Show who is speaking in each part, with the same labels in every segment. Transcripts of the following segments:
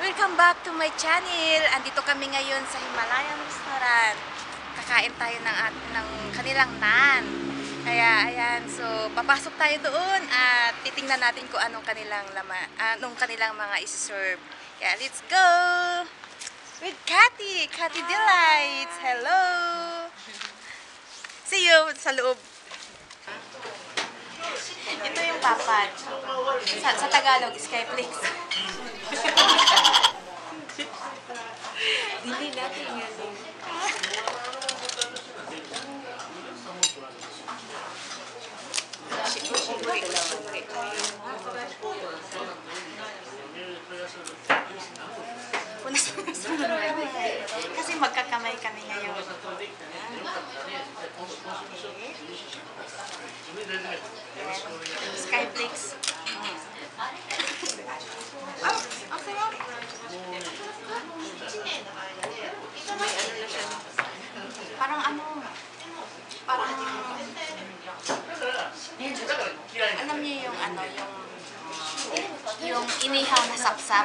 Speaker 1: Welcome back to my channel. Andito kami ngayon sa Himalayan Restaurant. Kakain tayo ng kanilang naan. Kaya ayan, so papasok tayo doon at titingnan natin kung anong kanilang mga isi-serve. Kaya let's go! With Cathy Delights. Hello! See you sa loob. Ito yung papad. Sa Tagalog, Skyflix.
Speaker 2: Dili natin yan.
Speaker 1: Kasi magkakamay kami ngayon. Skyflix. Ang sarap.
Speaker 2: May ano na siya.
Speaker 1: Parang alam niyo yung yung inihaw na sapsap.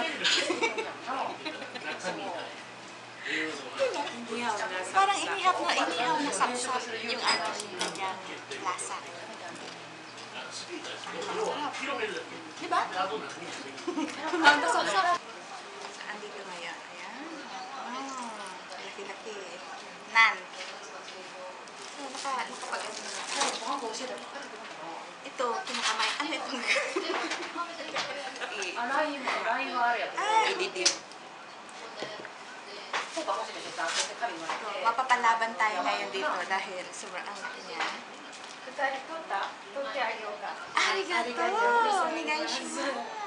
Speaker 1: Parang inihaw na sapsap yung yung kanyang lasa. Diba? Ang sapsap. Andito ngayon. Ayan. Laki-laki. Naan. So, nakapag-ano na. Ito, kinakamay. Ano itong?
Speaker 2: Ididip.
Speaker 1: Mapapalaban tayo ngayon dito dahil sobrang ang laki niya. Arigato! Onegaishimasu!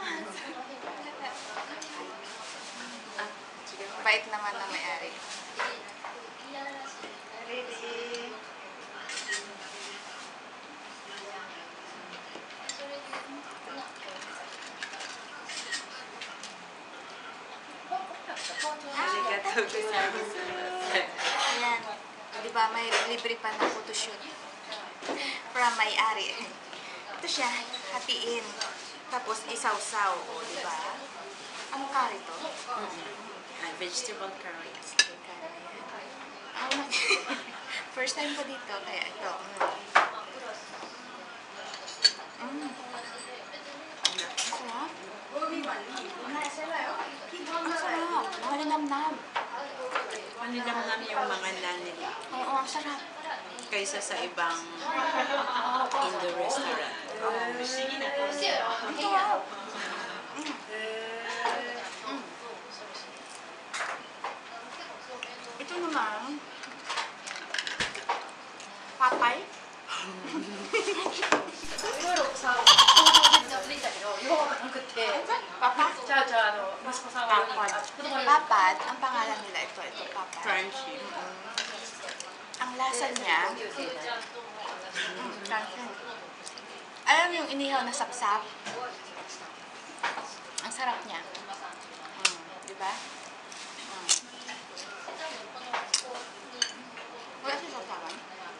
Speaker 1: Bait naman na may-ari. Ready? Ayan. Diba, may libre pa na photoshoot from may-ari. Ito siya, hatiin. Tapos isawsaw. O, diba? Anong curry to?
Speaker 2: Vegetable curry.
Speaker 1: First time ko dito, kaya ito. Ang sarap. Malinamnam.
Speaker 2: Maninamnam yung mga naan nila.
Speaker 1: Oo, ang sarap.
Speaker 2: Kaysa sa ibang indoor restaurant.
Speaker 1: Ito naman, papay. Papad, ang pangalan nila ito papad.
Speaker 2: Crunchy.
Speaker 1: Ang lasa niya, alam yung inihaw na sapsap? Ang sarap niya. Diba? Wala siya sasawan?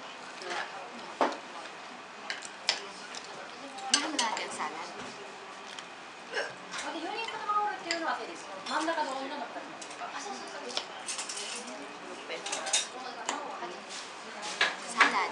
Speaker 1: Mahal natin salad. Salad.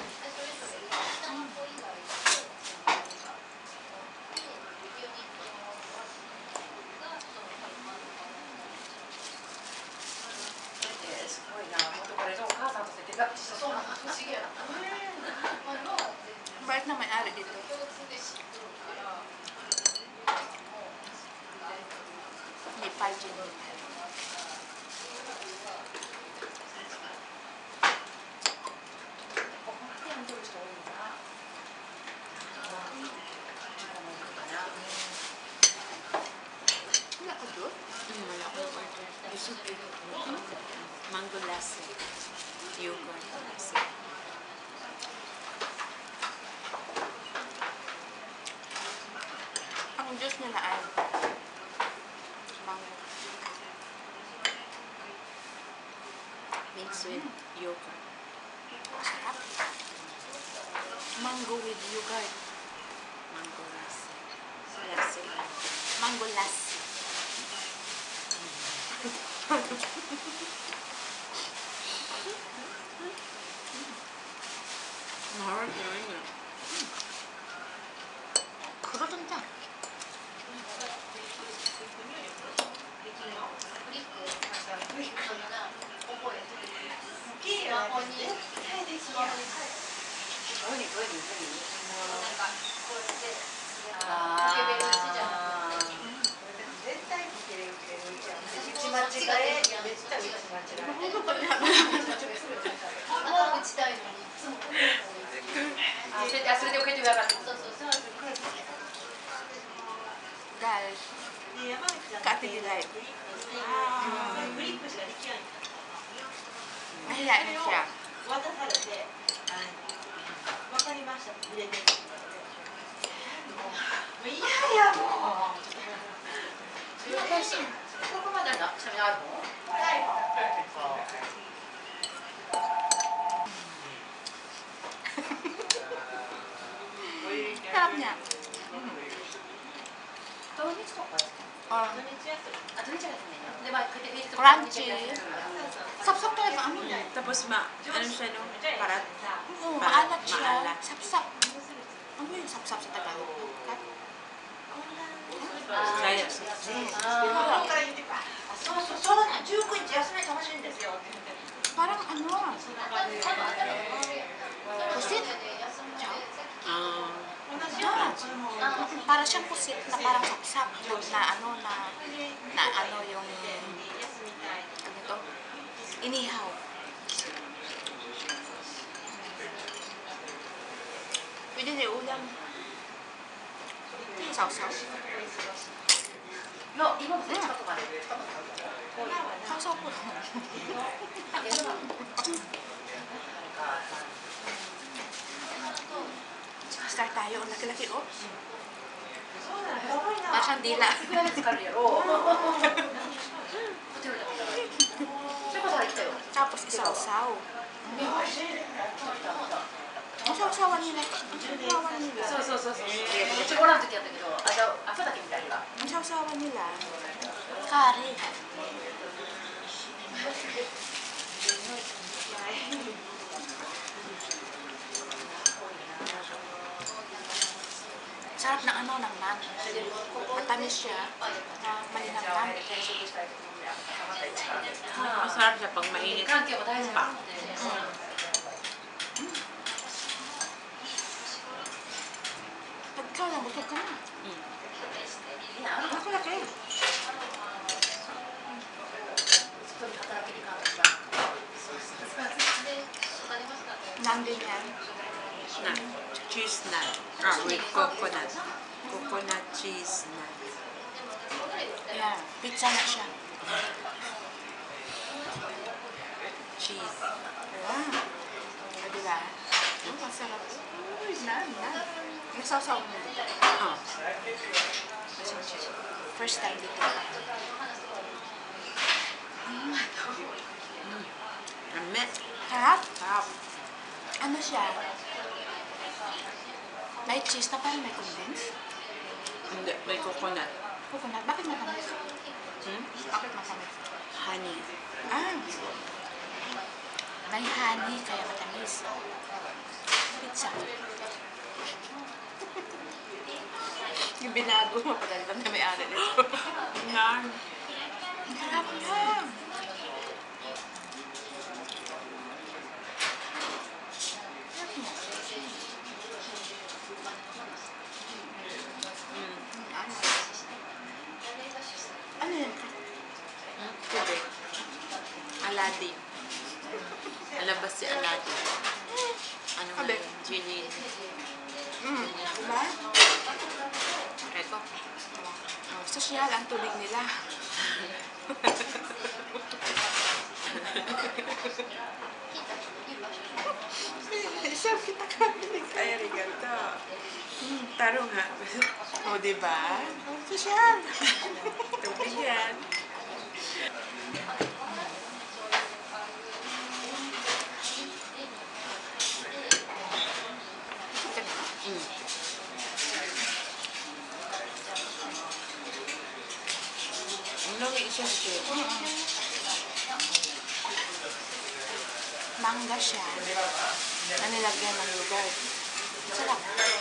Speaker 1: Bait na may-ari dito. Hindi, 5G din. Wala ko doon?
Speaker 2: Wala ko yung order. Mango lassi. Yogurt lassi.
Speaker 1: Ang juice nila ay mango.
Speaker 2: Mixed with yogurt.
Speaker 1: Sarap. Mango with yogurt.
Speaker 2: Mango lassi. Lassi.
Speaker 1: Mango lassi.
Speaker 2: Maharap naman yun.
Speaker 1: 그러던데. Guys, Kati Delight. Mahihain na siya. Sarap niya. Crunchy. Sap-sap talaga ano niya.
Speaker 2: Tapos ano siya no? Parat?
Speaker 1: Oo, maalat siya.
Speaker 2: Maalat.
Speaker 1: Sap-sap. Ano yung sap-sap sa Tagalog?
Speaker 2: Kaya.
Speaker 1: Parang ano? Pusit.
Speaker 2: Ah.
Speaker 1: Para siyang pusit na parang sap-sap na ano yung ano to? Inihaw. Pwede na ulam. Sausaw. Sausaw po. Start tayo. Ang laki-laki, oh. Parang siyang dila. Tapos isawsaw. Ang sawsawan nila. Ang sawsawan nila. Kari. Sarap ng ano, ng naan. Matamis siya. Malinamnam.
Speaker 2: Masarap siya pag mainit pa.
Speaker 1: Pagka lang, busog ka na. Laki-laki. Naan din yan.
Speaker 2: Na. Cheese nut. With coconut. Coconut cheese nut.
Speaker 1: Ayan, pizza na siya.
Speaker 2: Cheese.
Speaker 1: Ayan. O, diba? Masarap. Uy, naan. Nasawsaw mo dito.
Speaker 2: Oh.
Speaker 1: First time dito.
Speaker 2: Amit.
Speaker 1: Harap.
Speaker 2: Sarap.
Speaker 1: Ano siya? May cheese na parang may condense.
Speaker 2: Hindi. May coconut.
Speaker 1: Coconut. Bakit matamis? Bakit matamis?
Speaker 2: Honey.
Speaker 1: Ah! May honey kaya matamis. Pizza. Yung binago mo, pagalitan na may ari nito.
Speaker 2: Naan.
Speaker 1: Ang harap niya. Ano yun?
Speaker 2: Tubig. Aladdin. Alabas si Aladdin. Ano nga
Speaker 1: Abe.
Speaker 2: yun? Genie.
Speaker 1: Diba?
Speaker 2: Ito.
Speaker 1: Oh, sosyal ang tubig nila. Isang kita kamilig. Ay, arigato.
Speaker 2: Taro nga.
Speaker 1: O, diba? Sosyal.
Speaker 2: Tubig yan. Ang langi siya siya. mangga siya na nilagyan ng yogurt. Sarap.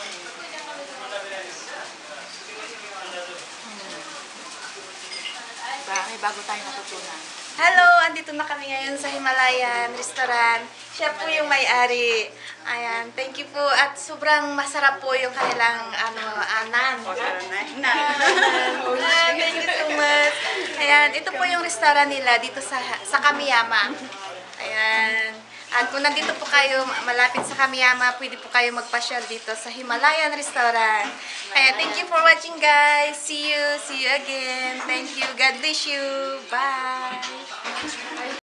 Speaker 2: May bago tayong natutunan.
Speaker 1: Hello! Andito na kami ngayon sa Himalayan Restaurant. Siya po yung may-ari. Ayan, thank you po. At sobrang masarap po yung kanilang naan. Thank you so much. Ayan, ito po yung restaurant nila dito sa Kamiyama. Ayan. At kung nandito po kayo malapit sa Kamiyama, pwede po kayo magpasyal dito sa Himalayan Restaurant. Ayan, thank you for watching guys. See you again. Thank you. God bless you. Bye.